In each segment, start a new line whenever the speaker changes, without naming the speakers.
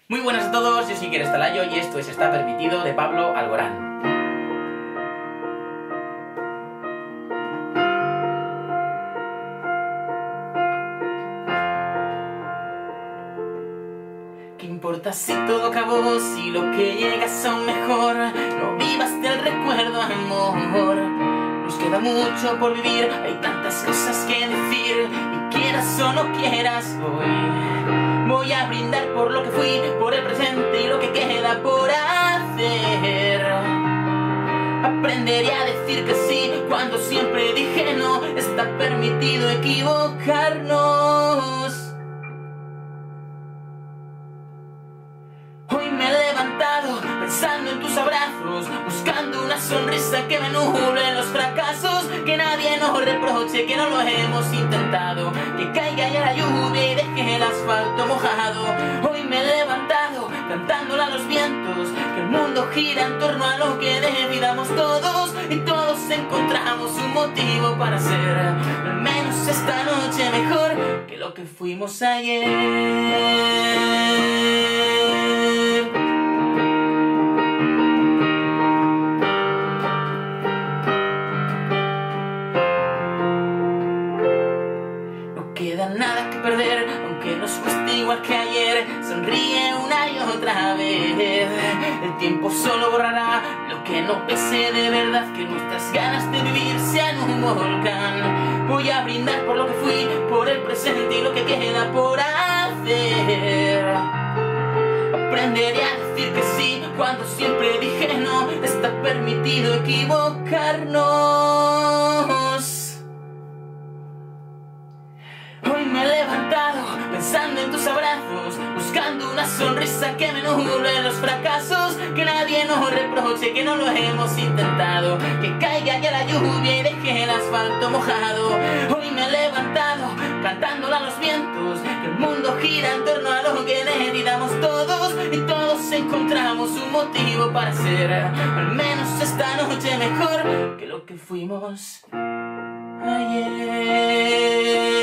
Muy buenas a todos, yo soy Iker Estalayo y esto es Está Permitido de Pablo Alborán. ¿Qué importa si todo acabó, si lo que llega es aún mejor? No vivas del recuerdo, amor. Nos queda mucho por vivir, hay tantas cosas que decir. Y quieras o no quieras, voy a brindar por lo que fui, por el presente y lo que queda por hacer. Aprenderé a decir que sí cuando siempre dije no. Está permitido equivocarnos. Hoy me he levantado pensando en tus abrazos, buscando una sonrisa que me nuble los fracasos. Que nadie nos reproche que no lo hemos intentado, que caiga ya la lluvia y deje el asfalto mojado. Hoy me he levantado cantándole a los vientos que el mundo gira en torno a lo que decidamos todos, y todos encontramos un motivo para ser al menos esta noche mejor que lo que fuimos ayer. Queda nada que perder, aunque nos cueste igual que ayer. Sonríe una y otra vez. El tiempo solo borrará lo que no pese de verdad, que nuestras ganas de vivir sean un volcán. Voy a brindar por lo que fui, por el presente y lo que queda por hacer. Aprenderé a decir que sí cuando siempre dije no. Está permitido equivocarnos. Hoy me he levantado pensando en tus abrazos, buscando una sonrisa que me nuble los fracasos. Que nadie nos reproche que no lo hemos intentado, que caiga ya la lluvia y deje el asfalto mojado. Hoy me he levantado cantándole a los vientos que el mundo gira en torno a lo que decidamos todos, y todos encontramos un motivo para ser al menos esta noche mejor que lo que fuimos ayer.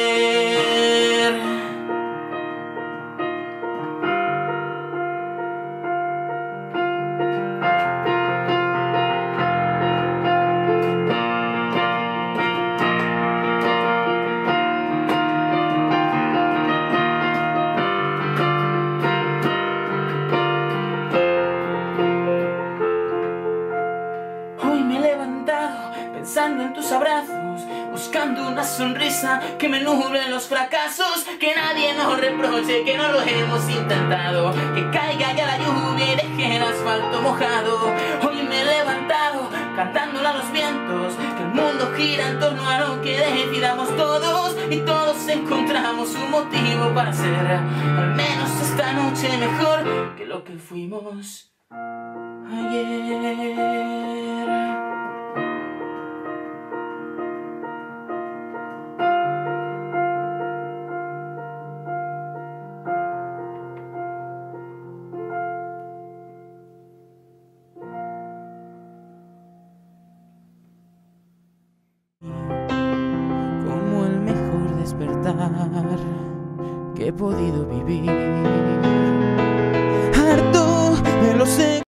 Hoy me he levantado pensando en tus abrazos, buscando una sonrisa que me nuble los fracasos. Que nadie nos reproche que no lo hemos intentado, que caiga ya la lluvia y deje el asfalto mojado. Hoy me he levantado cantándole a los vientos que el mundo gira en torno a lo que decidamos todos, y todos encontramos un motivo para ser al menos esta noche mejor que lo que fuimos ayer.
Como el mejor despertar que he podido vivir. Harto de los